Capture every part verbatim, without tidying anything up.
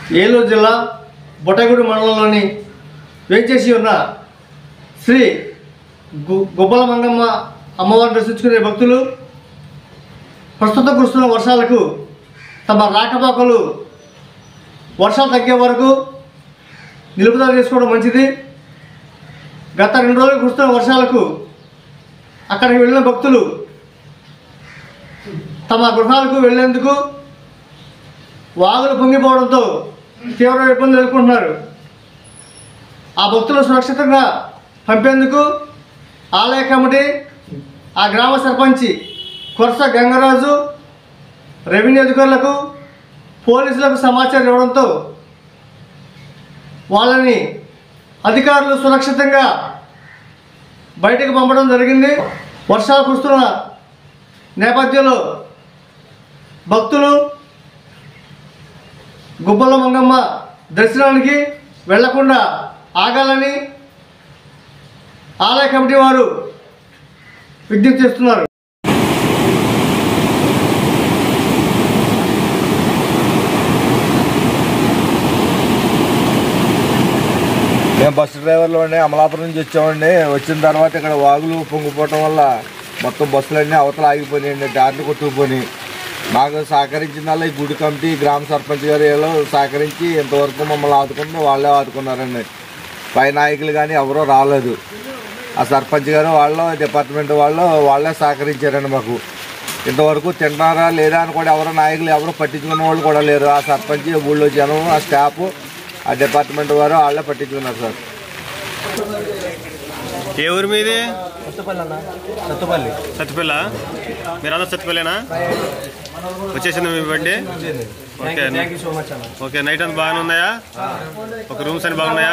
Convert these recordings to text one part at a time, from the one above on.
ఏలూరు జిల్లా బొటగూడి మండలంలోని వేంచేసి ఉన్న శ్రీ గుబ్బల మంగమ్మ అమ్మవారిని దర్శించుకునే భక్తులు ప్రస్తుతం కురుస్తున్న వర్షాలకు తమ రాకపోకలు వర్షాలు తగ్గే వరకు నిలుపుదల చేసుకోవడం మంచిది. గత రెండు రోజులు కురుస్తున్న వర్షాలకు అక్కడికి వెళ్ళిన భక్తులు తమ గృహాలకు వెళ్లేందుకు వాగులు పొంగిపోవడంతో తీవ్ర ఇబ్బందులు ఎదుర్కొంటున్నారు. ఆ భక్తులు సురక్షితంగా పంపేందుకు ఆలయ కమిటీ, ఆ గ్రామ సర్పంచి కొరస గంగరాజు, రెవెన్యూ అధికారులకు, పోలీసులకు సమాచారం ఇవ్వడంతో వాళ్ళని అధికారులు సురక్షితంగా బయటకు పంపడం జరిగింది. వర్షాలు కురుస్తున్న నేపథ్యంలో భక్తులు గుబ్బల మంగమ్మ దర్శనానికి వెళ్లకుండా ఆగాలని ఆలయ కమిటీ వారు విజ్ఞప్తి చేస్తున్నారు. మేము బస్సు డ్రైవర్లు అండి, అమలాపురం నుంచి వచ్చామండి. వచ్చిన తర్వాత ఇక్కడ వాగులు పొంగిపోవటం వల్ల మొత్తం బస్సులన్నీ అవతల ఆగిపోయినాయండి, దారిని కొట్టుకుపోయి. మాకు సహకరించిందల్లా ఈ గుడి కమిటీ, గ్రామ సర్పంచ్ గారు వీళ్ళు సహకరించి ఇంతవరకు మమ్మల్ని ఆదుకుంటే వాళ్ళే ఆదుకున్నారండి. పై నాయకులు కానీ ఎవరో రాలేదు. ఆ సర్పంచ్ గారు వాళ్ళు, డిపార్ట్మెంట్ వాళ్ళు వాళ్ళే సహకరించారండి మాకు. ఇంతవరకు తింటున్నారా లేదా అని కూడా ఎవరో నాయకులు ఎవరో పట్టించుకున్న వాళ్ళు కూడా లేరు. ఆ సర్పంచ్, ఊళ్ళో జనం, ఆ స్టాఫ్, ఆ డిపార్ట్మెంట్ వారు వాళ్ళే పట్టించుకున్నారు సార్. ఏ ఊరు మీది? సత్తుపల్లి అన్న. సత్తుపల్లి. సత్తుపల్లి. మీరందరూ సత్తుపల్లినా? వచ్చేసింది మీ బండి? ఓకే. ఓకే, నైట్ అంతా బాగానే ఉన్నాయా? ఒక రూమ్స్ అన్ని బాగున్నాయా?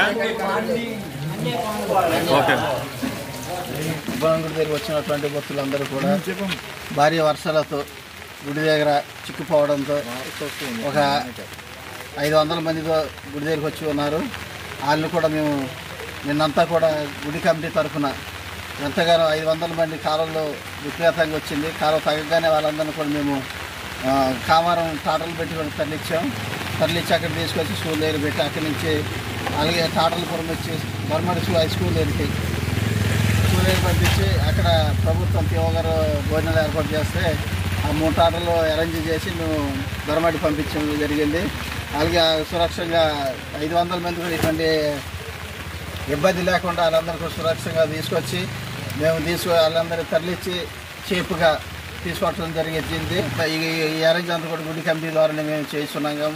ఓకే. గుడి దగ్గర వచ్చినటువంటి భక్తులందరూ కూడా భారీ వర్షాలతో గుడి దగ్గర చిక్కుపోవడంతో ఒక ఐదు వందల మందితో గుడి దగ్గరికి వచ్చి ఉన్నారు. వాళ్ళు కూడా మేము నిన్నంతా కూడా గుడి కమిటీ తరఫున ఎంతగానో ఐదు వందల మంది కాలంలో విపరీతంగా వచ్చింది. కాలం తగ్గగానే వాళ్ళందరినీ కూడా మేము కామారం టాటలు పెట్టి తరలిచ్చాం. తరలిచ్చి అక్కడ తీసుకొచ్చి స్కూల్ దగ్గర పెట్టి అక్కడి నుంచి అలాగే టాటలపురం వచ్చి గవర్నమెంట్ స్కూల్ హై స్కూల్ దగ్గరికి స్కూల్ దగ్గర పంపించి అక్కడ ప్రభుత్వం పిఓ గారు భోజనాలు ఏర్పాటు చేస్తే ఆ మూడు టాటలు అరేంజ్ చేసి మేము గవర్నమెంట్ పంపించడం జరిగింది. అలాగే సురక్షంగా ఐదు వందల మంది కూడా ఇటువంటి ఇబ్బంది లేకుండా వాళ్ళందరికీ సురక్షంగా తీసుకొచ్చి మేము తీసుకు వాళ్ళందరూ తరలిచ్చి చేపుగా తీసుకోవడం జరిగింది. ఈ అరేంజ్ అంతా కూడా గుడి కమిటీ ద్వారానే మేము చేస్తున్నాం.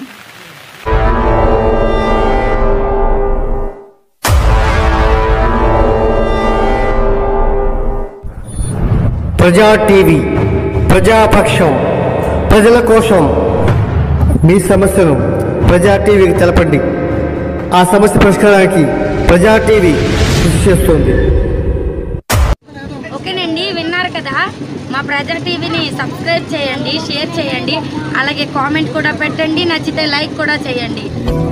ప్రజా టీవీ, ప్రజాపక్షం, ప్రజల కోసం. మీ సమస్యను ప్రజా టీవీకి తెలపండి. ఆ సమస్య పరిష్కారానికి ప్రజా టీవీ కృషి చేస్తుంది. ఓకేనండి, విన్నారు కదా. మా ప్రజా టీవీని సబ్స్క్రైబ్ చేయండి, షేర్ చేయండి, అలాగే కామెంట్ కూడా పెట్టండి, నచ్చితే లైక్ కూడా చేయండి.